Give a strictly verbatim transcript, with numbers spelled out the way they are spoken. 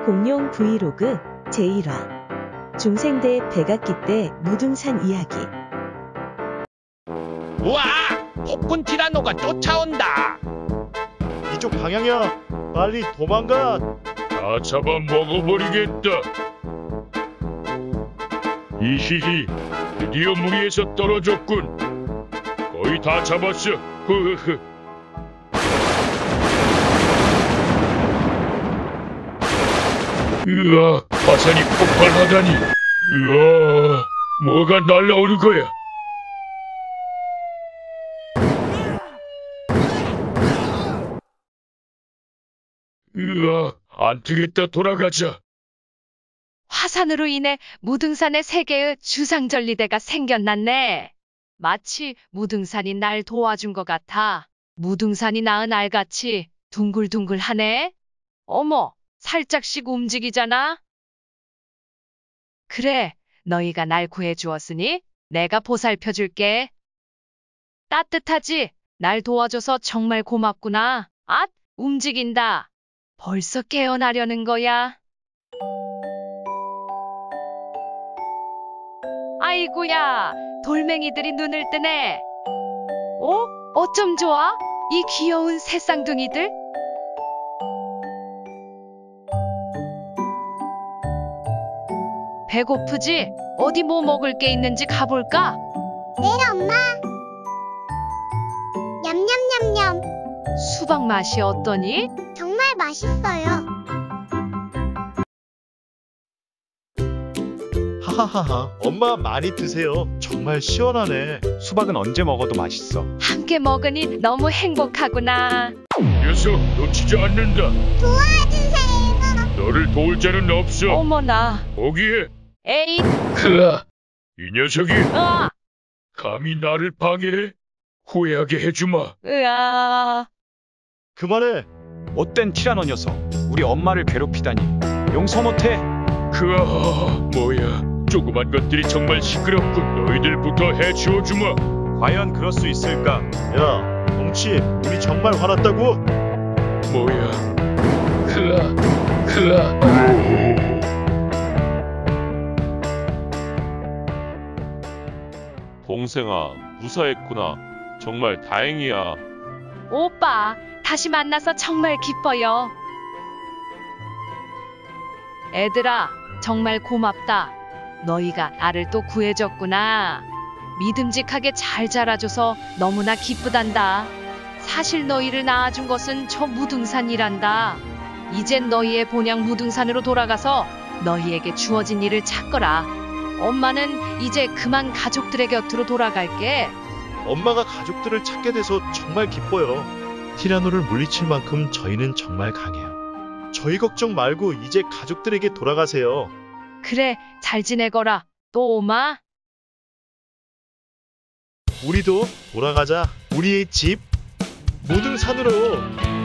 공룡 브이로그 제일 화 중생대 백악기 때 무등산 이야기. 우와! 폭군 티라노가 쫓아온다! 이쪽 방향이야. 빨리 도망가. 다 잡아 먹어버리겠다. 이히히, 드디어 무리에서 떨어졌군. 거의 다 잡았어. 흐흐흐. 으아, 화산이 폭발하다니. 으아, 뭐가 날라오는 거야? 으아, 안 되겠다. 돌아가자. 화산으로 인해 무등산에 세 개의 주상절리대가 생겨났네. 마치 무등산이 날 도와준 것 같아. 무등산이 낳은 알같이 둥글둥글하네. 어머, 살짝씩 움직이잖아. 그래, 너희가 날 구해주었으니 내가 보살펴줄게. 따뜻하지? 날 도와줘서 정말 고맙구나. 앗, 움직인다. 벌써 깨어나려는 거야. 아이고야, 돌멩이들이 눈을 뜨네. 어? 어쩜 좋아? 이 귀여운 새 쌍둥이들? 배고프지? 어디 뭐 먹을 게 있는지 가볼까? 네, 엄마. 냠냠냠냠. 수박 맛이 어떠니? 정말 맛있어요. 하하하하. 엄마 많이 드세요. 정말 시원하네. 수박은 언제 먹어도 맛있어. 함께 먹으니 너무 행복하구나. 녀석, 놓치지 않는다. 도와주세요. 너를 도울 자는 없어. 어머나. 거기에. 에잇. 크아, 이 녀석이 으아. 감히 나를 방해해? 후회하게 해주마. 으아. 그만해. 못된 티라노 녀석. 우리 엄마를 괴롭히다니. 용서 못해. 크아, 뭐야. 조그만 것들이 정말 시끄럽군. 너희들부터 해치워주마. 과연 그럴 수 있을까? 야, 뭉치. 우리 정말 화났다고? 뭐야. 크아, 크아. 동생아, 무사했구나. 정말 다행이야. 오빠, 다시 만나서 정말 기뻐요. 애들아, 정말 고맙다. 너희가 나를 또 구해줬구나. 믿음직하게 잘 자라줘서 너무나 기쁘단다. 사실 너희를 낳아준 것은 저 무등산이란다. 이젠 너희의 본향 무등산으로 돌아가서 너희에게 주어진 일을 찾거라. 엄마는 이제 그만 가족들의 곁으로 돌아갈게. 엄마가 가족들을 찾게 돼서 정말 기뻐요. 티라노를 물리칠 만큼 저희는 정말 강해요. 저희 걱정 말고 이제 가족들에게 돌아가세요. 그래, 잘 지내거라. 또 오마. 우리도 돌아가자. 우리의 집 무등산으로.